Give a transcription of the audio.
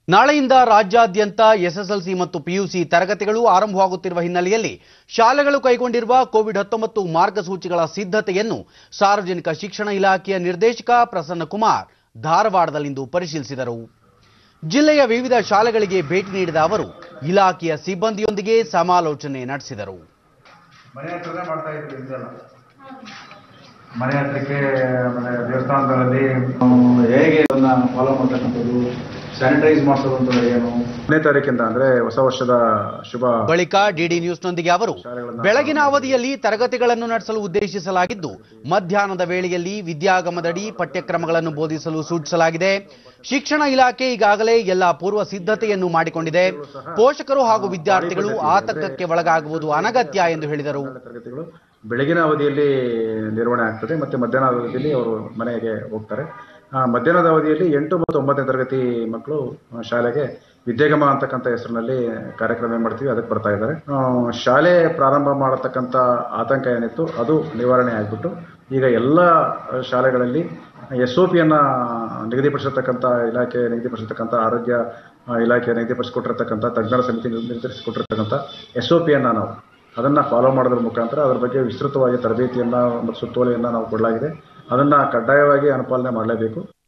ನಾಳೆಯಿಂದ ರಾಜ್ಯಾದ್ಯಂತ ಎಸ್ಎಸ್ಎಲ್ಸಿ ಮತ್ತು ಪಿಯುಸಿ ತರಗತಿಗಳು ಆರಂಭವಾಗುತ್ತಿರುವ ಹಿನ್ನೆಲೆಯಲ್ಲಿ ಶಾಲೆಗಳು ಕೈಗೊಂಡಿರುವ ಕೋವಿಡ್-19 ಮಾರ್ಗಸೂಚಿಗಳ ಸಿದ್ಧತೆಯನ್ನು ಸಾರ್ವಜನಿಕ ಶಿಕ್ಷಣ ಇಲಾಖೆಯ ನಿರ್ದೇಶಕ ಪ್ರಸನ್ನ ಕುಮಾರ್ ಧಾರವಾಡದಲ್ಲಿಂದು ಪರಿಶೀಲಿಸಿದರು. ಜಿಲ್ಲೆಯ ವಿವಿಧ ಶಾಲೆಗಳಿಗೆ ಭೇಟಿ ನೀಡಿದ ಅವರು ಇಲಾಖೆಯ ಸಿಬ್ಬಂದಿಯೊಂದಿಗೆ ಸಮಾಲೋಚನೆ ನಡೆಸಿದರು. ಮನೆ ಹತ್ರಕ್ಕೆ ದೇವಸ್ಥಾನಗಳಲ್ಲಿ ಹೇಗೆ ಫಾಲೋ ಮಾಡತಕ್ಕಂಥದ್ದು, ಸ್ಯಾನಿಟೈಸ್ ಮಾಡಿಸೋದು ಏನು, 10ನೇ ತಾರೀಕಿಂದ ಅಂದ್ರೆ ಹೊಸ ವರ್ಷದ ಶುಭ. ಬಳಿಕ ಡಿಡಿ ನ್ಯೂಸ್ನೊಂದಿಗೆ ಅವರು ಬೆಳಗಿನ ಅವಧಿಯಲ್ಲಿ ತರಗತಿಗಳನ್ನು ನಡೆಸಲು ಉದ್ದೇಶಿಸಲಾಗಿದ್ದು ಮಧ್ಯಾಹ್ನದ ವೇಳೆಯಲ್ಲಿ ವಿದ್ಯಾಗಮದಡಿ ಪಠ್ಯಕ್ರಮಗಳನ್ನು ಬೋಧಿಸಲು ಸೂಚಿಸಲಾಗಿದೆ. ಶಿಕ್ಷಣ ಇಲಾಖೆ ಈಗಾಗಲೇ ಎಲ್ಲ ಪೂರ್ವ ಸಿದ್ಧತೆಯನ್ನು ಮಾಡಿಕೊಂಡಿದೆ. ಪೋಷಕರು ಹಾಗೂ ವಿದ್ಯಾರ್ಥಿಗಳು ಆತಂಕಕ್ಕೆ ಒಳಗಾಗುವುದು ಅನಗತ್ಯ ಎಂದು ಹೇಳಿದರು. ಬೆಳಗಿನ ಅವಧಿಯಲ್ಲಿ ನಿರ್ವಹಣೆ ಆಗ್ತದೆ, ಮತ್ತೆ ಮಧ್ಯಾಹ್ನ ಅವಧಿಯಲ್ಲಿ ಅವರು ಮನೆಗೆ ಹೋಗ್ತಾರೆ. ಮಧ್ಯಾಹ್ನದ ಅವಧಿಯಲ್ಲಿ 8 ಮತ್ತು 9ನೇ ತರಗತಿ ಮಕ್ಕಳು ಶಾಲೆಗೆ ವಿದ್ಯಾಗಮ ಅಂತಕ್ಕಂಥ ಹೆಸರಿನಲ್ಲಿ ಕಾರ್ಯಕ್ರಮ ಮಾಡ್ತೀವಿ, ಅದಕ್ಕೆ ಬರ್ತಾ ಇದ್ದಾರೆ. ಶಾಲೆ ಪ್ರಾರಂಭ ಮಾಡತಕ್ಕಂಥ ಆತಂಕ ಏನಿತ್ತು ಅದು ನಿವಾರಣೆ ಆಗಿಬಿಟ್ಟು ಈಗ ಎಲ್ಲ ಶಾಲೆಗಳಲ್ಲಿ SOPಯನ್ನು ನಿಗದಿಪಡಿಸಿರ್ತಕ್ಕಂಥ ಇಲಾಖೆ ನಿಗದಿಪಡಿಸಿರ್ತಕ್ಕಂಥ ಆರೋಗ್ಯ ಇಲಾಖೆ ನಿಗದಿಪಡಿಸಿಕೊಟ್ಟಿರ್ತಕ್ಕಂಥ ತಜ್ಞರ ಸಮಿತಿ ನಿರ್ಧರಿಸಿಕೊಟ್ಟಿರ್ತಕ್ಕಂಥ SOPಯನ್ನು ನಾವು ಅದನ್ನು ಫಾಲೋ ಮಾಡೋದ್ರ ಮುಖಾಂತರ ಅದರ ಬಗ್ಗೆ ವಿಸ್ತೃತವಾಗಿ ತರಬೇತಿಯನ್ನು ಮತ್ತು ಸುತ್ತೋಲೆಯನ್ನು ನಾವು ಕೊಡಲಾಗಿದೆ. ಅದನ್ನು ಕಡ್ಡಾಯವಾಗಿ ಅನುಪಾಲನೆ ಮಾಡಲೇಬೇಕು.